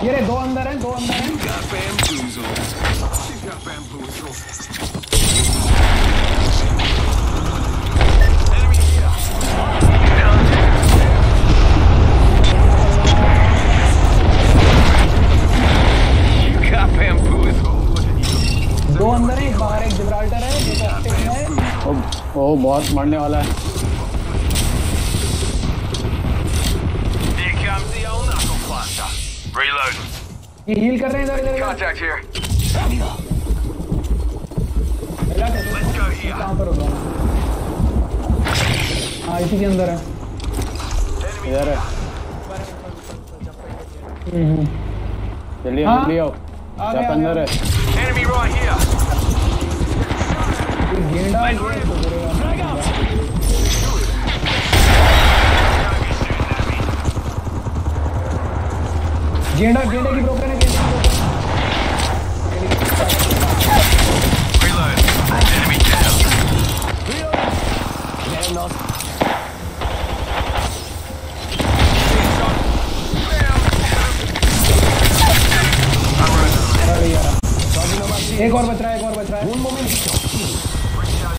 ये रे दो अंदर हैं, दो अंदर हैं। दो अंदर है, बाहर एक जिब्राल्टर है, एक ऑक्टेन है। ओ बहुत मरने वाला है। ये हील कर रहे हैं इधर इधर। कहाँ पर होगा? हाँ इसी के अंदर है। इधर है। जल्दी आओ जल्दी आओ। जब अंदर है। गेंडा गेंडा गेंडे की ब्रोकन है, गेंडे की ब्रोकन। एक और बच रहा है, एक और बच रहा है।